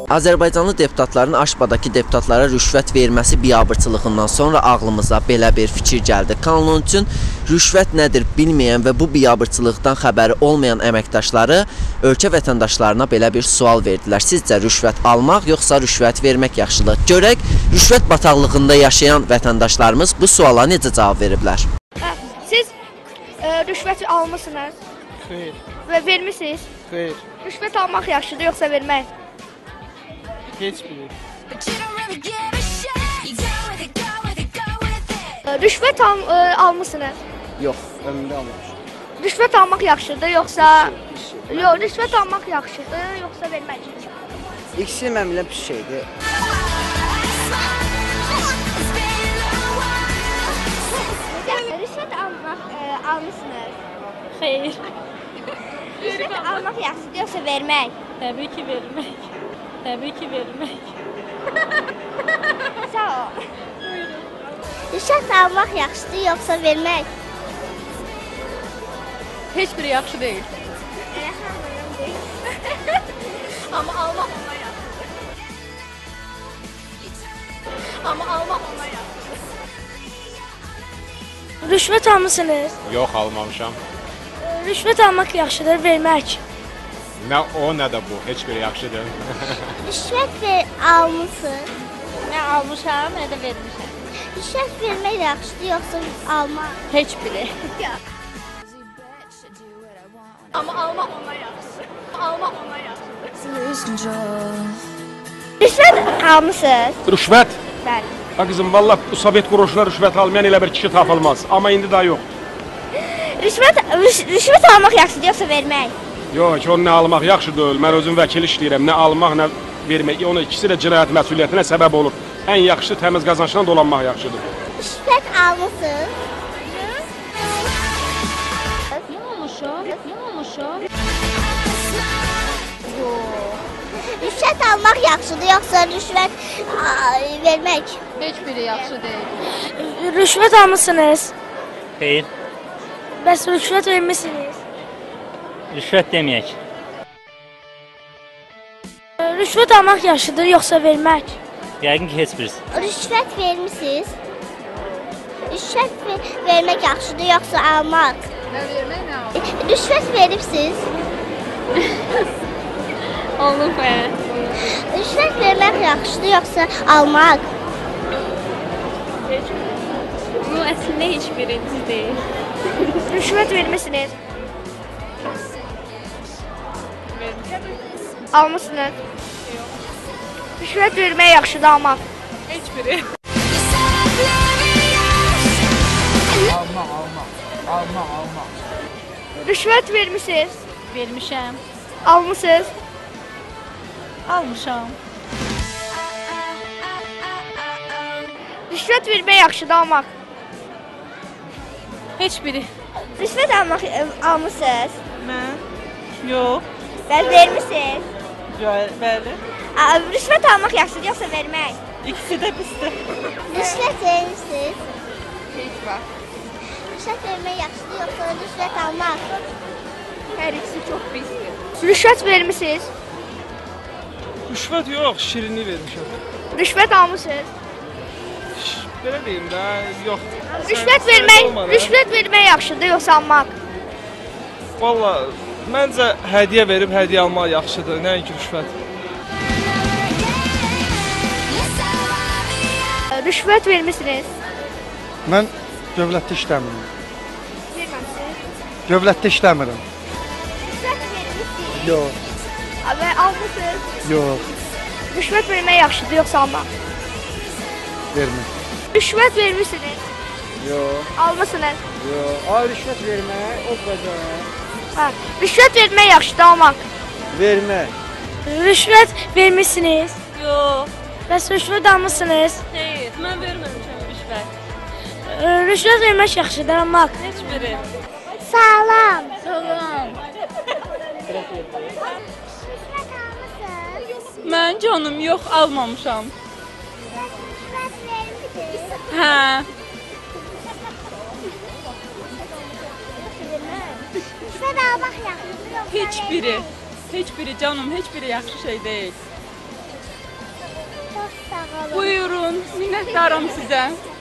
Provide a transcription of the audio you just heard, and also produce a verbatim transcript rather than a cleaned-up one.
Azərbaycanlı deputatların Aşbadakı deputatlara rüşvət verməsi biabırçılığından sonra ağlımıza belə bir fikir gəldi. Kanun üçün rüşvət nədir bilməyən və bu biabırçılıqdan xəbəri olmayan əməkdaşları ölkə vətəndaşlarına belə bir sual verdilər. Sizcə rüşvət almaq yoxsa rüşvət vermək yaxşıdır? Görək, rüşvət bataqlığında yaşayan vətəndaşlarımız bu suala necə cavab veriblər? Siz e, rüşvət almışsınız? Xeyr. Və vermisiniz? Xeyr. Rüşvət almaq yaxşıdır yoxsa vermək? Heç biri. Rüşvət al, e, almışsınız? Yox, ömrümdə almamışım. Rüşvət almaq yaxşıdır yoxsa... Yox, rüşvət almaq yaxşıdır yoxsa vermək? İkisi məmlə pis şeydir. Rüşvət almaq e, almışsınız? Xeyr. Rüşvət almaq yaxşıdır yoxsa vermək? Təbii ki vermək. Təbii ki vermək. Sağ ol. Rüşvət almaq yaxşıdır yoxsa vermək? Heç biri yaxşı deyil. Amma almaq ona yaxşıdır. Amma almaq ona yaxşıdır. Rüşvət almışsınız? Yox, almamışam. Rüşvət almaq yaxşıdır, vermək. Nə o, nə də bu. Heç biri yaxşıdır. Rüşvət ver, almışsın. Nə almışam, nə də vermişəm. Rüşvət vermək yaxşıdır yoxsa almaq? Heç biri. Amma almaq ona yaxşıdır. Almaq ona yaxşıdır. Rüşvət almışsınız? Rüşvət? Bəli. Ha kızım, vallahi bu Sovyet kuruluşuna rüşvət almayan elə bir kişi tapılmaz. Amma indi daha yox. Rüşvət, rüş, rüşvət almaq yaxşıdır yoxsa vermək? Yox, onu nə almaq yaxşı deyil. Mən özüm vəkil işləyirəm. Nə almaq, nə vermək. Onun ikisi də cinayət məsuliyyətinə səbəb olur. Ən yaxşısı təmiz qazançla dolanmaq yaxşıdır. Rüşvət almışsınız? Nə olmuşam? Nə olmuşam? Rüşvət almaq yaxşıdır yoxsa rüşvət a, vermək? Heç biri yaxşı deyil. Rüşvət almışsınız? Xeyr, Bəs rüşvət vermişsiniz? rüşvət deməyək. Rüşvət almaq yaxşıdır yoxsa vermək? Yəqin ki, heç birisi. Rüşvət vermisiniz? Rüşvət ver vermək yaxşıdır yoxsa almaq? Nə vermək, nə almaq? Rüşvət veribsiz? Olub, hə. Rüşvət vermək yaxşıdır yoxsa almaq? Bu əslində heç birinci deyil. Rüşvət vermisiniz? Almışsınız? Rüşvət vermək yaxşıdır almaq? Heç biri. Almaq, almaq. Almaq, almaq. Rüşvət vermisiniz? Vermişəm. Almışsınız? Almışam. Rüşvət vermək yaxşıdır almaq? Heç biri. Rüşvət almaq almışsınız? Mən? Yox. Bəs vermisiniz? Bəli. Rüşvət almaq yaxşıdır yoxsa vermək? İkisi də pisdir. Rüşvət vermisiniz? Heç var. Rüşvət vermək yaxşıdır yoxsa rüşvət almaq? Hər ikisi çox pisdir. Rüşvət vermisiniz? Rüşvət yox, şirinlik vermişəm. Rüşvət almışsınız? Belə deyim də, yox. Rüşvət vermək, rüşvət vermək yaxşıdır yoxsa almaq? Vallahi, məncə hədiyyə verib hədiyyə almaq yaxşıdır, nəinki rüşvət. Rüşvət vermisiniz? Mən dövlətdə işləmirəm. Verməmisiniz? Dövlətdə işləmirəm. Rüşvət vermisiniz? Yox, Və almışsınız? yox, Rüşvət vermək yaxşıdır yoxsa almaq? vermir. Rüşvət vermisiniz? Yox, Almışsınız? yox. Ay, rüşvət vermək, o qədər. Hə. Rüşvət vermək yaxşıdır almaq? Vermək. Rüşvət vermisiniz? Yox. Bəs rüşvət almışsınız? Xeyr, mən verməmişəm rüşvət. Rüşvət vermək yaxşıdır almaq? Heç biri. Salam. Salam. Rüşvət almışsınız? Mən canım yox, almamışam. Rüşvət vermisiniz? Hə. Rüşvət almaq yaxşıdır yoxsa Heç biri. Heç biri canım, heç biri yaxşı şey deyil. Çox sağ olun. Buyurun, minnətdaram sizə.